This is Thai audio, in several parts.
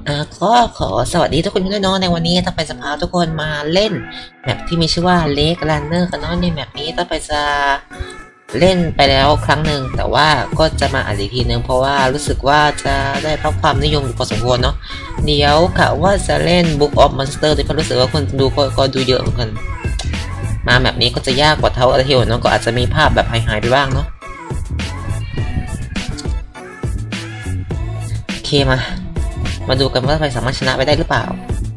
ก็ขอสวัสดีทุกคนด้วยเนาะในวันนี้ต้องไปจะพาทุกคนมาเล่นแมปที่มีชื่อว่า Lake Runner กันเนาะในแมปนี้ต้องไปจะเล่นไปแล้วครั้งหนึ่งแต่ว่าก็จะมาอ่านอีกทีนึงเพราะว่ารู้สึกว่าจะได้รับความนิยมพอสมควรเนาะเดี๋ยวกะว่าจะเล่น Book of Monster ด้วยเพราะรู้สึกว่าคนดูก็ดูเยอะเหมือนกันมาแมปนี้ก็จะยากกว่าเท่าเทียวเนาะก็อาจจะมีภาพแบบหายไปบ้างเนาะโอเคมาดูกันว่าใครสามารถชนะไปได้หรือเปล่า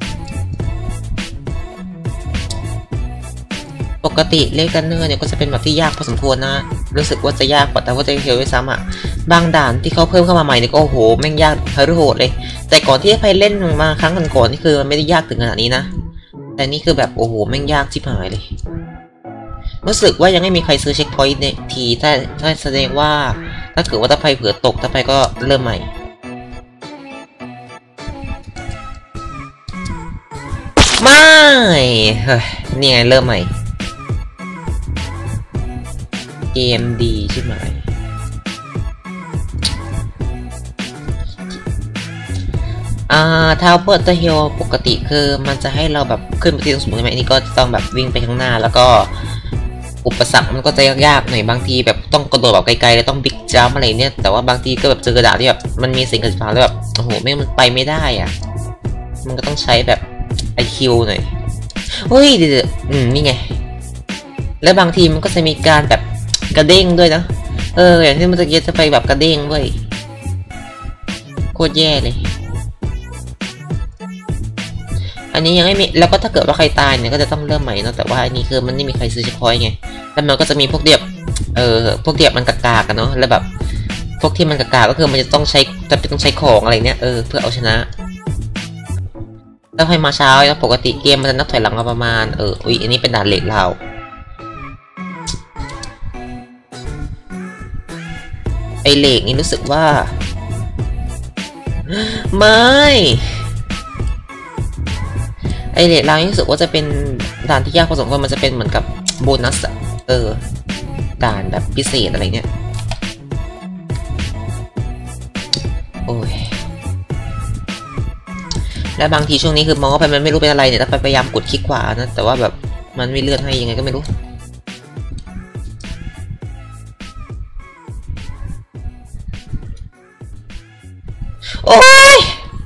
ปกติเลกันเนอร์เนี่ยก็จะเป็นแบบที่ยากพอสมควรนะรู้สึกว่าจะยากกว่าแต่ว่าจะเทียวด้วยซ้ำอ่ะบางด่านที่เขาเพิ่มเข้ามาใหม่เนี่ยก็โอ้โหแม่งยากฮารุโหดเลยแต่ก่อนที่ไปเล่นมาครั้งก่อนนี่คือมันไม่ได้ยากถึงขนาดนี้นะแต่นี่คือแบบโอ้โหแม่งยากชิบหายเลยรู้สึกว่ายังไม่มีใครซื้อเช็คพอยต์เนี่ยทีถ้าแสดงว่าถ้าเกิดว่าถ้าไปเผื่อตกถ้าไปก็เริ่มใหม่ไม่เฮ้ยนี่ไงเริ่มใหม่เกมดีใช่ไหมทาวเวอร์เฮลปกติคือมันจะให้เราแบบขึ้นไปที่ตรงสูงใช่ไหมอันนี้ก็ต้องแบบวิ่งไปข้างหน้าแล้วก็อุปสรรคมันก็จะยากๆหน่อยบางทีแบบต้องกระโดดแบบไกลๆแล้วต้องบิ๊กจัมป์อะไรเนี่ยแต่ว่าบางทีก็แบบเจอกระดาษที่แบบมันมีสิ่งกีดขวางแล้วแบบโอ้โหมันไปไม่ได้อ่ะมันก็ต้องใช้แบบIQ หน่อยเฮ้ยเดี๋ยวนี่ไงแล้วบางทีมันก็จะมีการแบบกระเด้งด้วยนะอย่างที่เมื่อกี้จะไปแบบกระเด้งเว้ยโคตรแย่เลยอันนี้ยังไม่มีแล้วก็ถ้าเกิดว่าใครตายเนี่ยก็จะต้องเริ่มใหม่เนาะแต่ว่าอันนี้คือมันไม่มีใครซื้อเช็คพอยต์ไงแล้วมันก็จะมีพวกเดียบพวกเดียบมันกากากันเนาะแล้วแบบพวกที่มันกากาก็คือมันจะต้องใช้ของอะไรเนี่ยเพื่อเอาชนะถ้าใครมาเช้าแล้วปกติเกมมันจะนับถอยหลังมาประมาณอุ๊ยอันนี้เป็นด่านเหล็กเราไอเหล็กนี่รู้สึกว่าไม่ไอเหล็กเรานี่รู้สึกว่าจะเป็นด่านที่ยากพอสมควรมันจะเป็นเหมือนกับโบนัสด่านแบบพิเศษอะไรเงี้ยโอ้ยและบางทีช่วงนี้คือมองว่าไปมันไม่รู้เป็นอะไรเนี่ยถ้าไปพยายามกดคลิกขวานะแต่ว่าแบบมันไม่เลื่อนให้ยังไงก็ไม่รู้โอ้ย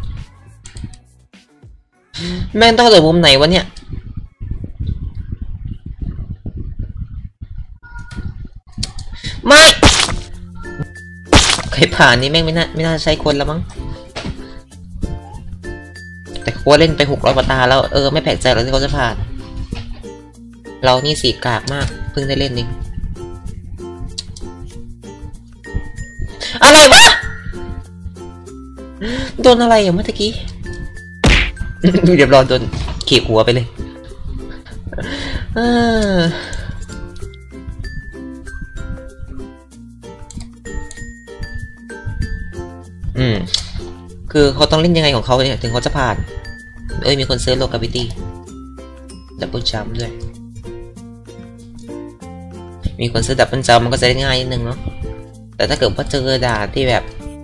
แม่งต้องเดินมุมไหนวะเนี่ยไม่ใครผ่านนี่แม่งไม่น่าใช้คนแล้วมั้งแต่เขาเล่นไป600 กว่าตาแล้วไม่แปลกใจหรอกที่เขาจะผ่านเรานี่สีกากมากเพิ่งได้เล่นเองอะไรวะโดนอะไรอย่างเมื่อกี้ดูเรียบร้อยโดนเขี่ยหัวไปเลยคือเขาต้องเล่นยังไงของเขาเนี่ยถึงเขาจะผ่านมีคนซื้อโลกาบิตี้ดับเบิลจัมป์ด้วยมีคนซื้อดับเบิลจัมป์มันก็จะได้ง่ายนิดนึงเนาะแต่ถ้าเกิดว่าเจอด่าที่แบบ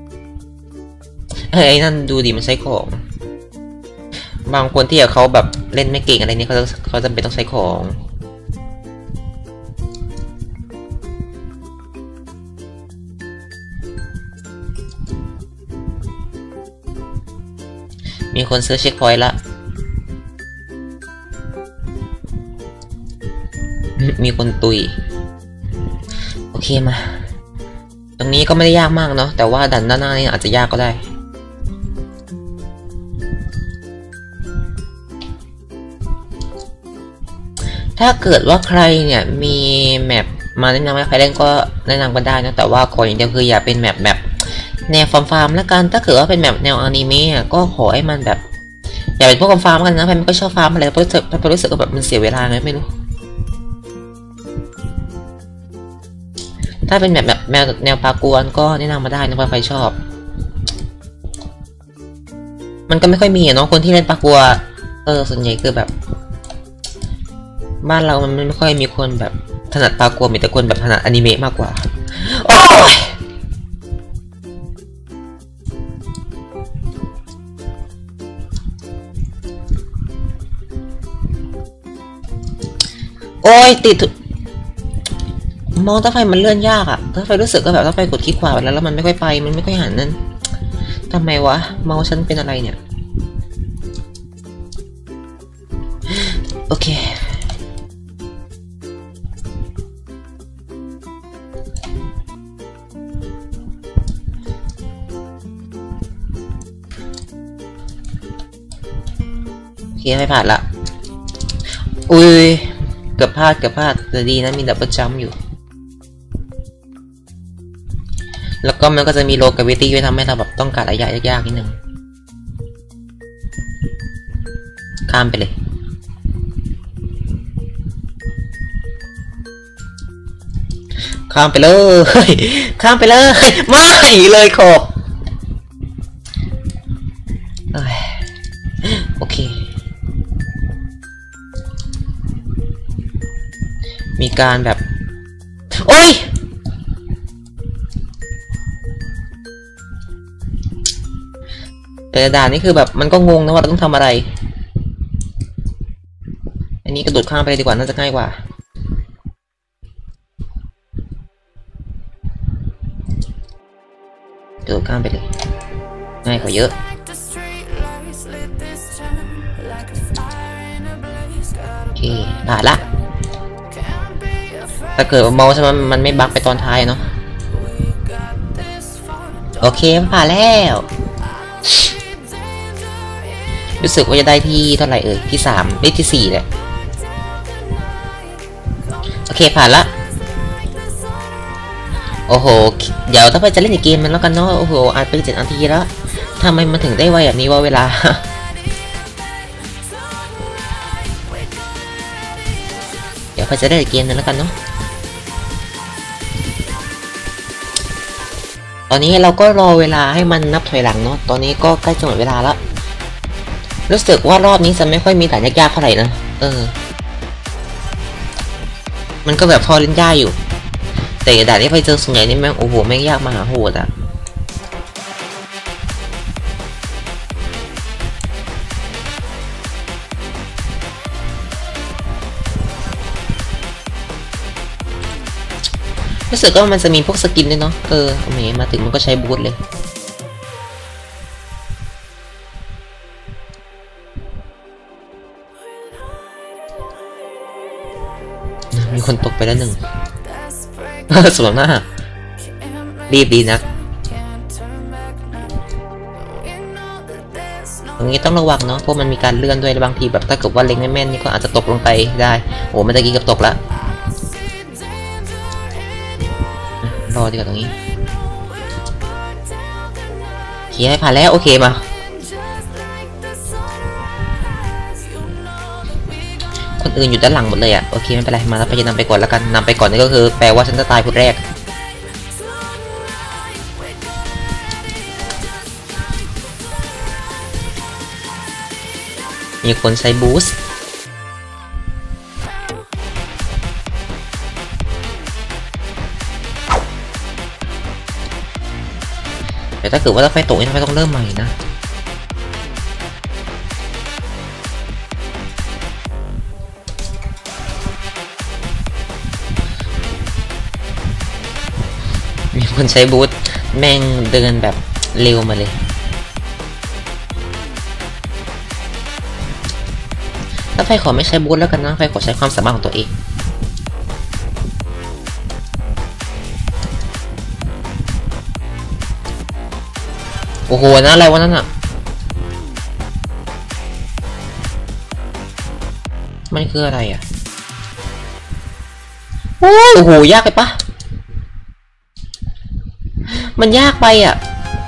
ไอ้นั่นดูดิมันใช้ของบางคนที่เขาแบบเล่นไม่เก่งอะไรนี่เขาจำเป็นต้องใช้ของมีคนซื้อเช็คพอยต์ละมีคนตุยโอเคมาตรงนี้ก็ไม่ได้ยากมากเนาะแต่ว่าดันด้านหน้านี่อาจจะยากก็ได้ถ้าเกิดว่าใครเนี่ยมีแมปมาแนะนำให้ใครเล่นก็แนะนำกันได้นะแต่ว่าขออย่างเดียวคืออย่าเป็นแมปแนวฟาร์มแล้วกันถ้าเกิดว่าเป็นแมปแนวอนิเมะก็ขอให้มันแบบอย่าเป็นพวกฟาร์มกันนะเพราะมันก็ชอบฟาร์มอะไรเพราะรู้สึกว่าแบบมันเสียเวลาไงไม่รู้ถ้าเป็นแบบแนวปากวนก็แนะนำมาได้นะว่าใครชอบมันก็ไม่ค่อยมีเนาะคนที่เล่นปากวัวส่วนใหญ่คือแบบบ้านเรามันไม่ค่อยมีคนแบบถนัดปากวัวมีแต่คนแบบถนัดอนิเมะมากกว่าโอ้ยโอ้ยติดมองถ้าไฟมันเลื่อนยากอะถ้าไฟรู้สึกก็แบบถ้าไฟกดคลิกขวาไปแล้วมันไม่ค่อยไปมันไม่ค่อยหันนั่นทำไมวะเมาส์ฉันเป็นอะไรเนี่ยโอเคไม่ผ่านละอุ้ยเกือบพลาดแต่ดีนะมีดับเบิลจัมป์อยู่แล้วก็มันก็จะมีโลกาวิตี้ไว้ทำให้เราแบบต้องการระยะยากๆนิดนึงข้ามไปเลยข้ามไปเลยข้ามไปเลยไม่เลยขอบโอเคมีการแบบโอ้ยแต่ด่านนี้คือแบบมันก็งงนะว่าเราต้องทำอะไรอันนี้กระโดดข้ามไปเลยดีกว่าน่าจะง่ายกว่ากระโดดข้ามไปเลยง่ายกว่าเยอะโอเคผ่านละถ้าเกิดว่าเมาส์ใช่ไหมมันไม่บั๊กไปตอนท้ายเนาะโอเคผ่านแล้วรู้สึกว่าจะได้ที่เท่าไหร่ที่3ได้ที่4แหละโอเคผ่านละโอ้โหเดี๋ยวถ้าไปจะเล่นอีกเกมมันแล้วกันเนาะโอ้โหอัดไป7 นาทีแล้วทำไมมันถึงได้ไวแบบนี้ว่าเวลาเดี๋ยวไปจะได้อีกเกมนึงแล้วกันเนาะตอนนี้เราก็รอเวลาให้มันนับถอยหลังเนาะตอนนี้ก็ใกล้จะหมดเวลาแล้วรู้สึกว่ารอบนี้จะไม่ค่อยมีด่านยากๆเท่าไหร่นะมันก็แบบพอเล่นได้อยู่แต่ด่านที่ไปเจอส่วนใหญ่นี่แม่งโอ้โหแม่งยากมหาโหดอะรู้สึกว่ามันจะมีพวกสกินด้วยเนาะโอเคมาถึงมันก็ใช้บูทเลยมีคนตกไปแล้ว1สวยมากรีบดีนะตรงนี้ต้องระวังเนาะเพราะมันมีการเลื่อนด้วยบางทีแบบถ้าเกิดว่าเล็งไม่แม่นนี่ก็อาจจะตกลงไปได้โอ้มันตะกี้กับตกละรอดีกว่าตรงนี้เคลียร์ให้ผ่านแล้วโอเคมาคนอื่นอยู่ด้านหลังหมดเลยอ่ะโอเคไม่เป็นไรมาแล้วไปจะนำไปก่อนแล้วกันนำไปก่อนนี่ก็คือแปลว่าฉันจะตายคนแรกมีคนใช้บูสต์แต่ถ้าเกิดว่าไฟตกนี่ไฟต้องเริ่มใหม่นะมีคนใช้บูสต์แม่งเดินแบบเร็วมาเลยถ้าไฟขอไม่ใช้บูสต์แล้วกันนะไฟขอใช้ความสามารถของตัวเองโอ้โหนะอะไรวะนั่นอ่ะมันคืออะไรอ่ะโอ้โหยากไปปะมันยากไปอ่ะ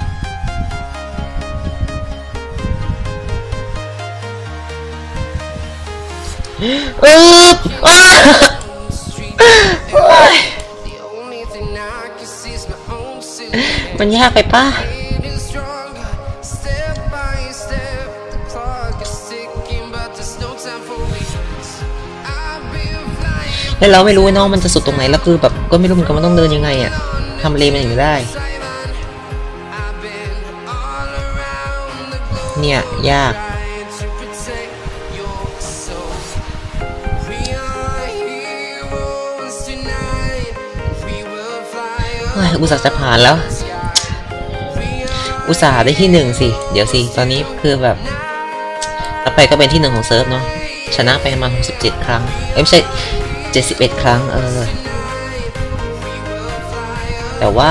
มันยากไปปะแล้วเราไม่รู้น้องมันจะสุดตรงไหนแล้วคือแบบก็ไม่รู้เหมือนกันว่าต้องเดินยังไงอ่ะทำเลมันอย่างนี้ได้เนี่ยยากอุตส่าห์จะผ่านแล้ว อุตส่าห์ได้ที่หนึ่งสิเดี๋ยวสิตอนนี้คือแบบต่อไปก็เป็นที่หนึ่งของเซิร์ฟเนาะชนะไปประมาณ67 ครั้งไม่ใช่71 ครั้งแต่ว่า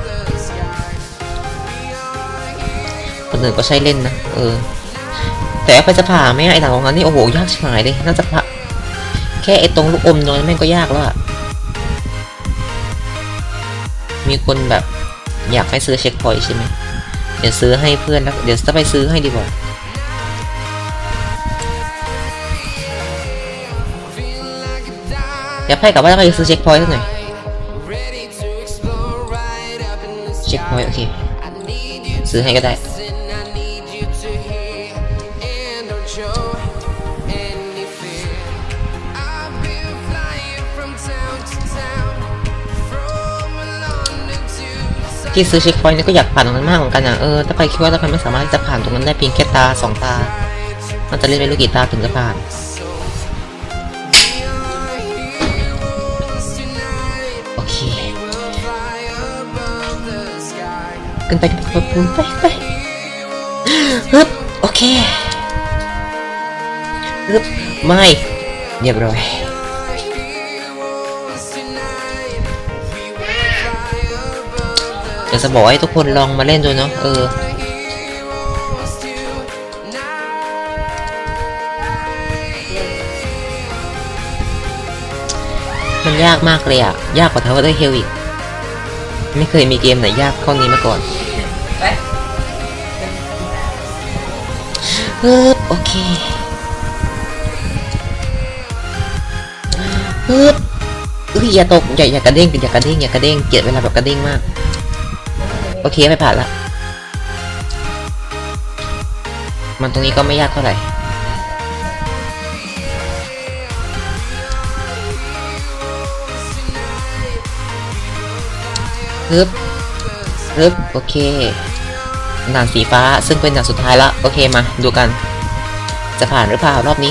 คนอื่นก็ใช้เล่นนะแต่ไปจะผ่าไหมไอ้หลังของนั้นนี่โอ้โหยากชิบหายเลยน่าจะผ่าแค่ไอ้ตรงลูกอมน้อยแม่งก็ยากแล้วอะมีคนแบบอยากให้ซื้อเช็คพอยต์ใช่ไหมเดี๋ยวซื้อให้เพื่อนแล้วเดี๋ยวจะไปซื้อให้ดีกว่าเดี๋ยวให้กับว่าจะไปซื้อเช็คพอยต์สักหน่อยเช็คพอยต์โอเคซื้อให้ก็ได้ที่ซื้อเช็คพอยต์นี่ก็อยากผ่านตรงนั้นมากเหมือนกันนะถ้าไปคิดว่าถ้าใครไม่สามารถจะผ่านตรงนั้นได้เพียงแค่ตา2 ตามันจะเล่นไปลูกกี่ตาถึงจะผ่านโอเคขึ้นไปฮึบโอเคฮึบไม่เรียบร้อยอยากจะบอกให้ทุกคนลองมาเล่นดูเนาะมันยากมากเลยอะยากกว่าทาวเวอร์เฮลอีกไม่เคยมีเกมไหนยากเท่านี้มาก่อนโอเคอย่าตกอย่ากระเด้งเกลียดเวลาแบบกระเด้งมากโอเคไม่ผ่านละมันตรงนี้ก็ไม่ยากเท่าไหร่โอเคด่านสีฟ้าซึ่งเป็นด่านสุดท้ายละโอเคมาดูกันจะผ่านหรือเปล่ารอบนี้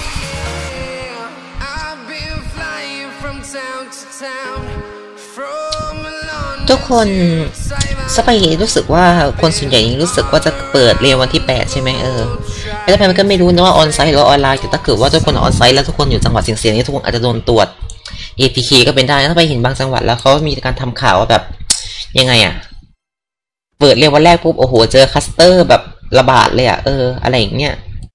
ทุกคนสไปรู้สึกว่าคนส่วนใหญ่รู้สึกว่าจะเปิดเรียนวันที่8ใช่ไหมแล้วไปมันก็ไม่รู้นะว่าออนไซต์หรือออนไลน์แต่ถ้าเกิดว่าทุกคนออนไซต์แล้วทุกคนอยู่จังหวัดเสี่ยงๆนี่ทุกคนอาจจะโดนตรวจ APK ก็เป็นได้ถ้าไปเห็นบางจังหวัดแล้วเขามีการทำข่าวว่าแบบยังไงอะเปิดเรียนวันแรกปุ๊บโอ้โหเจอคลัสเตอร์แบบระบาดเลยอะอะไรอย่างเงี้ย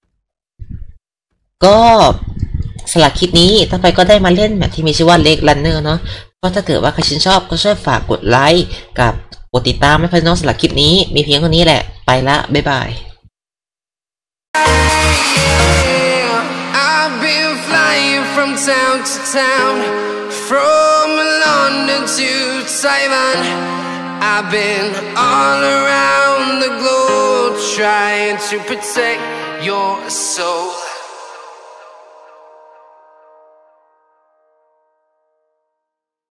ก็สำหรับคลิปนี้ถ้าไปก็ได้มาเล่นแบบที่มีชื่อว่า Lake Runner เนาะก็ถ้าเกิดว่าใครชื่นชอบก็ช่วยฝากกดไลค์กับกดติดตามให้พี่น้องสำหรับคลิปนี้มีเพียงเท่านี้แหละไปละบ๊ายบาย I've been flying from town to town from London to Taiwan I've been all around the globe trying to protect your soul